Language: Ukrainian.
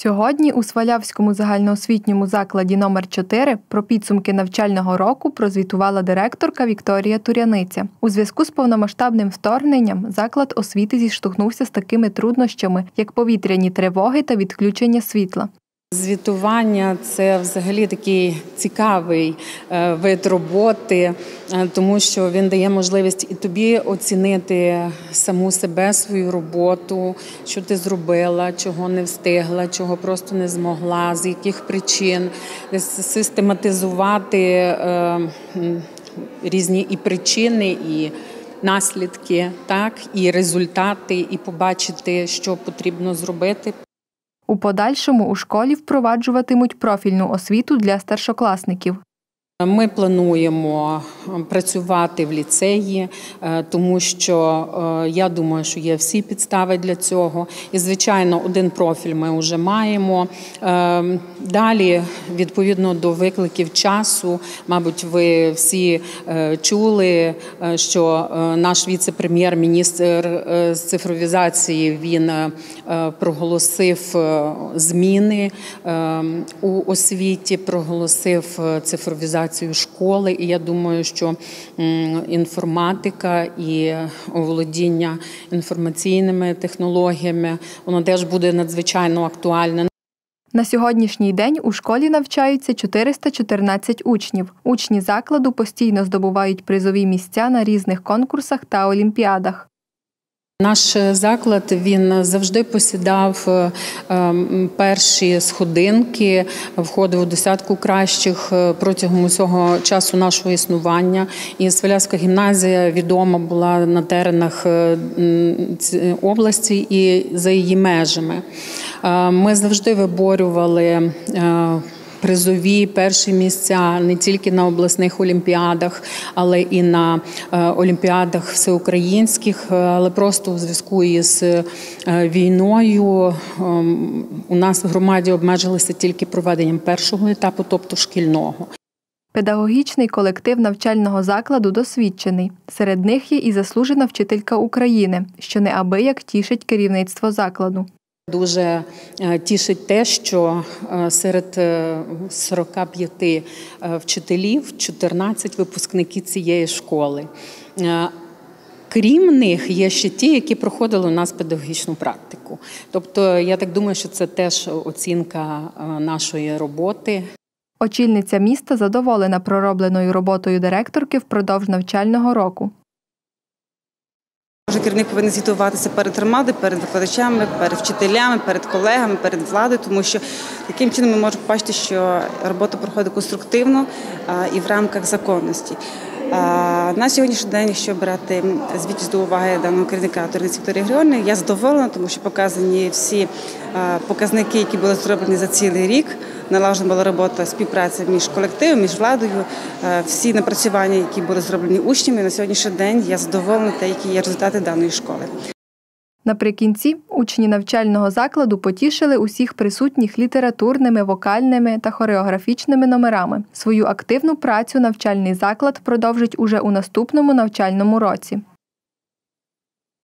Сьогодні у Свалявському загальноосвітньому закладі номер 4 про підсумки навчального року прозвітувала директорка Вікторія Туряниця. У зв'язку з повномасштабним вторгненням заклад освіти зіштовхнувся з такими труднощами, як повітряні тривоги та відключення світла. Звітування – це взагалі такий цікавий вид роботи, тому що він дає можливість і тобі оцінити саму себе, свою роботу, що ти зробила, чого не встигла, чого просто не змогла, з яких причин, систематизувати різні і причини, і наслідки, так, і результати, і побачити, що потрібно зробити. У подальшому у школі впроваджуватимуть профільну освіту для старшокласників. Ми плануємо працювати в ліцеї, тому що я думаю, що є всі підстави для цього. І, звичайно, один профіль ми вже маємо. Далі, відповідно до викликів часу, мабуть, ви всі чули, що наш віце-прем'єр-міністр з цифровізації, він проголосив зміни у освіті, проголосив цифровізацію школи, і я думаю, що інформатика і оволодіння інформаційними технологіями, воно теж буде надзвичайно актуальне. На сьогоднішній день у школі навчаються 414 учнів. Учні закладу постійно здобувають призові місця на різних конкурсах та олімпіадах. Наш заклад, він завжди посідав перші сходинки, входив у десятку кращих протягом усього часу нашого існування. І Свалявська гімназія відома була на теренах області і за її межами. Ми завжди виборювали призові перші місця не тільки на обласних олімпіадах, але і на олімпіадах всеукраїнських. Але просто у зв'язку із війною у нас в громаді обмежилися тільки проведенням першого етапу, тобто шкільного. Педагогічний колектив навчального закладу досвідчений. Серед них є і заслужена вчителька України, що неабияк тішить керівництво закладу. Дуже тішить те, що серед 45 вчителів 14 випускники цієї школи. Крім них, є ще ті, які проходили у нас педагогічну практику. Тобто, я так думаю, що це теж оцінка нашої роботи. Очільниця міста задоволена проробленою роботою директорки впродовж навчального року. Керівник повинен звітуватися перед громадою, перед викладачами, перед вчителями, перед колегами, перед владою, тому що таким чином ми можемо побачити, що робота проходить конструктивно і в рамках законності. На сьогоднішній день, якщо брати звітність до уваги даного керівника Туряниці Вікторії Григорівни, я задоволена, тому що показані всі показники, які були зроблені за цілий рік. Налагоджена була робота, співпраця між колективом, між владою, всі напрацювання, які були зроблені учнями. На сьогоднішній день я задоволена, які є результати даної школи. Наприкінці учні навчального закладу потішили усіх присутніх літературними, вокальними та хореографічними номерами. Свою активну працю навчальний заклад продовжить уже у наступному навчальному році.